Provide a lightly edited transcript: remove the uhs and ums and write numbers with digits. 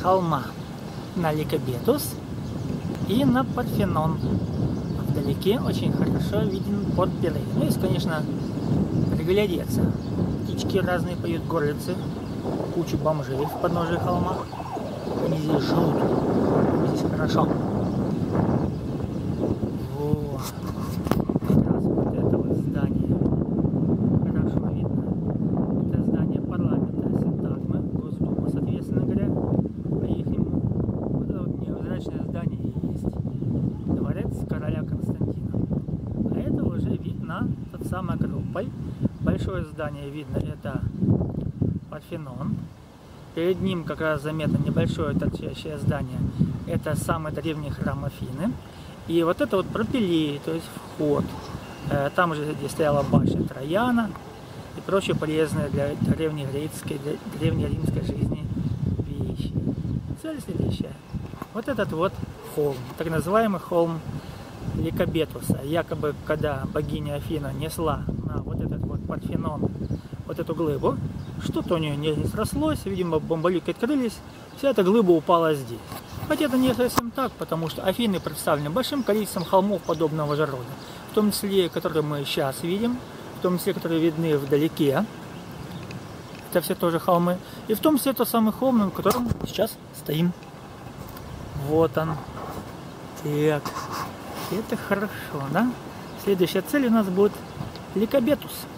холма на Ликабетус и на Парфенон. Вдалеке очень хорошо виден порт Пирей. Ну, если, конечно, приглядеться. Птички разные поют, горлицы, кучу бомжей в подножии холма. Они здесь живут. Здесь хорошо. Вот. Как раз вот это вот здание. Хорошо видно. Это здание парламента Синтагмы, Госдума, соответственно говоря, по-ихнему. Вот это вот невзрачное здание и есть дворец короля Константина. А это уже видно тот самый Акрополь. Большое здание видно, это Парфенон. Перед ним как раз заметно небольшое торчащее здание. Это самый древний храм Афины. И вот это вот пропилеи, то есть вход. Там же где стояла башня Трояна и прочие полезные для древнегреческой, древнеримской жизни вещи. Цель следующая. Вот этот вот холм, так называемый холм Ликабетуса. Якобы, когда богиня Афина несла на вот этот вот Парфенон вот эту глыбу, что-то у нее не срослось, видимо, бомболюки открылись, вся эта глыба упала здесь. Хотя это не совсем так, потому что Афины представлены большим количеством холмов подобного же рода, в том числе, которые мы сейчас видим, в том числе, которые видны вдалеке, это все тоже холмы, и в том числе тот самый холм, на котором сейчас стоим. Вот он. Так, это хорошо, да? Следующая цель у нас будет Ликабетус.